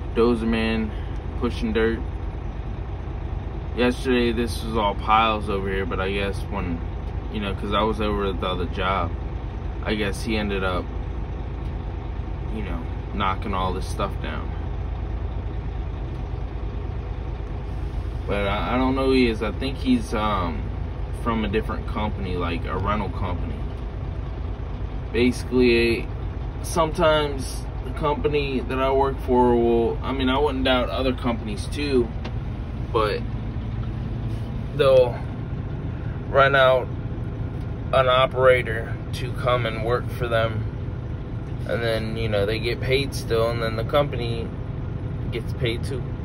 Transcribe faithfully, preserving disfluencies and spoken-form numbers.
Dozer man pushing dirt. Yesterday this was all piles over here, but I guess when, you know, because I was over at the other job, I guess he ended up, you know, knocking all this stuff down. But I, I don't know who he is. I think he's um, from a different company, like a rental company. Basically, sometimes the company that I work for will, I mean, I wouldn't doubt other companies too, but they'll rent out an operator to come and work for them, and then, you know, they get paid still, and then the company gets paid too.